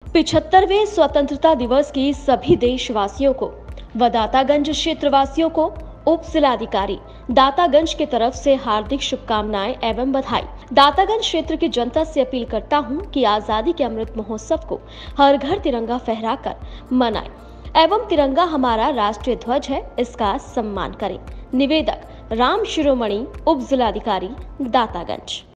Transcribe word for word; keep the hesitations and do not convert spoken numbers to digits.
पिछहत्तरवें स्वतंत्रता दिवस की सभी देशवासियों को व दातागंज क्षेत्रवासियों को उप जिलाधिकारी दातागंज की तरफ से हार्दिक शुभकामनाएं एवं बधाई। दातागंज क्षेत्र की जनता से अपील करता हूं कि आजादी के अमृत महोत्सव को हर घर तिरंगा फहराकर मनाएं एवं तिरंगा हमारा राष्ट्रीय ध्वज है, इसका सम्मान करें। निवेदक राम शिरोमणि, उप जिलाधिकारी दातागंज।